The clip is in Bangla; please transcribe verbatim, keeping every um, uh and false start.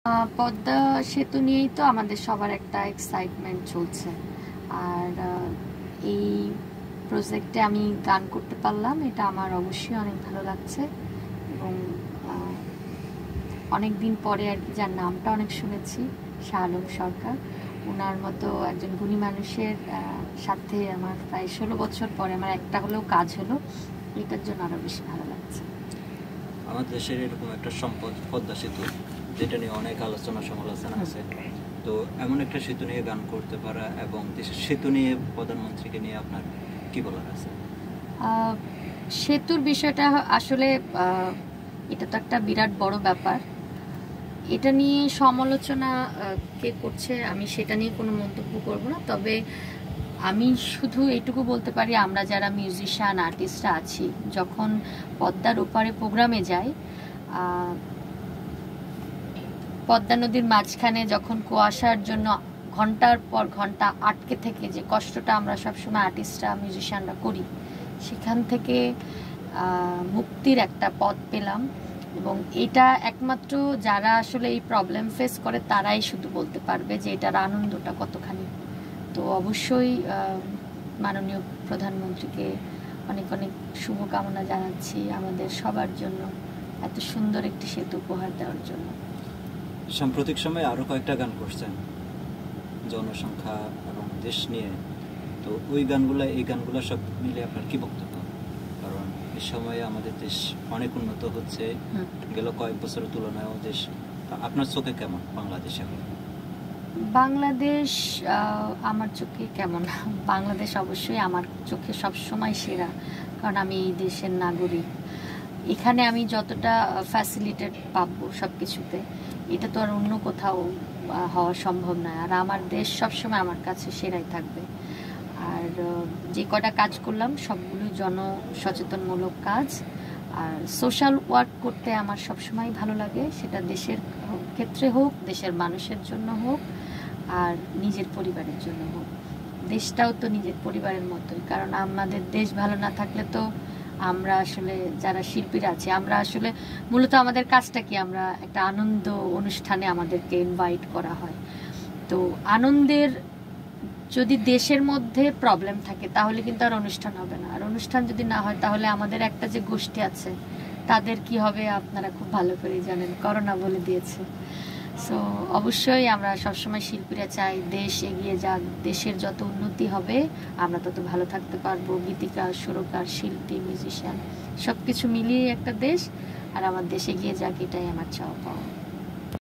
আহ, পদ্মা সেতু নিয়েই তো আমাদের সবার একটা এক্সাইটমেন্ট চলছে। আর আহ, এই প্রজেক্টে আমি গান করতে পারলাম, এটা আমার অবশ্যই অনেক ভালো লাগছে। এবং আহ, অনেক দিন পরে আর কি, যার নামটা অনেক শুনেছি, শাহ আলম সরকার, ওনার মতো একজন গুণী মানুষের আহ, সাথে আমার প্রায় ষোলো বছর পরে আমার একটা হলেও কাজ হলো, এটার জন্য আরও বেশি ভালো লাগছে। আমাদের দেশের এরকম একটা সম্পদ পদ্মা সেতু, যেটা নিয়ে অনেক আলোচনা সমালোচনা আছে। তো এমন একটা সেতু নিয়ে গান করতে পারা এবং দেশের সেতু নিয়ে প্রধানমন্ত্রীকে নিয়ে আপনার কি বলার আছে? আহ, সেতুর বিষয়টা আসলে আহ, এটা তো একটা বিরাট বড় ব্যাপার। এটা নিয়ে সমালোচনা আহ, কে করছে আমি সেটা নিয়ে কোনো মন্তব্য করব না। তবে আমি শুধু এইটুকু বলতে পারি, আমরা যারা মিউজিশিয়ান আর্টিস্টরা আছি, যখন পদ্মার ওপারে প্রোগ্রামে যাই, আহ, পদ্মা নদীর মাঝখানে যখন কুয়াশার জন্য ঘন্টার পর ঘন্টা আটকে থেকে যে কষ্টটা আমরা সবসময় আর্টিস্টরা মিউজিশিয়ানরা করি, সেখান থেকে আহ, মুক্তির একটা পথ পেলাম। এবং এটা একমাত্র যারা আসলে এই প্রবলেম ফেস করে তারাই শুধু বলতে পারবে যে এটার আনন্দটা কতখানি। তো অবশ্যই আহ, মাননীয় প্রধানমন্ত্রীকে অনেক অনেক শুভকামনা জানাচ্ছি আমাদের সবার জন্য এত সুন্দর একটি সেতু উপহার দেওয়ার জন্য। সাম্প্রতিক সময়ে আরও কয়েকটা গান করছেন জনসংখ্যা এবং দেশ নিয়ে, তো ওই গানগুলো এই গানগুলো সব মিলে আপনার কি বক্তব্য? কারণ এই সময়ে আমাদের দেশ অনেক উন্নত হচ্ছে, গেল কয়েক বছরের তুলনায়ও দেশ। আপনার চোখে কেমন বাংলাদেশ এখন? বাংলাদেশ আহ, আমার চোখে কেমন? বাংলাদেশ অবশ্যই আমার চোখে সবসময় সেরা, কারণ আমি এই দেশের নাগরিক। এখানে আমি যতটা ফ্যাসিলিটেড পাবো সব কিছুতে, এটা তো আর অন্য কোথাও আহ, হওয়া সম্ভব নয়। আর আমার দেশ সবসময় আমার কাছে সেরাই থাকবে। আর আহ, যে কটা কাজ করলাম সবগুলো জনসচেতনমূলক কাজ। আর সোশ্যাল ওয়ার্ক করতে আমার সবসময় ভালো লাগে, সেটা দেশের ক্ষেত্রে হোক, দেশের মানুষের জন্য হোক, আর নিজের পরিবারের জন্য হোক। দেশটাও তো নিজের পরিবারের মতোই, কারণ আমাদের দেশ ভালো না থাকলে তো আমরা আসলে যারা শিল্পীরা আছি, আমরা আসলে মূলত আমাদের কাজটা কি, আমরা একটা আনন্দ অনুষ্ঠানে আমাদেরকে ইনভাইট করা হয়। তো আনন্দের যদি দেশের মধ্যে প্রবলেম থাকে তাহলে কিন্তু আর অনুষ্ঠান হবে না। আর অনুষ্ঠান যদি না হয় তাহলে আমাদের একটা যে গোষ্ঠী আছে তাদের কি হবে আপনারা খুব ভালো করেই জানেন, করোনা বলে দিয়েছে। সো অবশ্যই আমরা সবসময় শিল্পীরা চাই দেশ এগিয়ে যাক, দেশের যত উন্নতি হবে আমরা তত ভালো থাকতে পারবো। গীতিকার, সুরকার, শিল্পী, মিউজিশিয়ান সব কিছু মিলিয়ে একটা দেশ, আর আমার দেশ এগিয়ে যাক, এটাই আমার চাওয়া পাওয়া।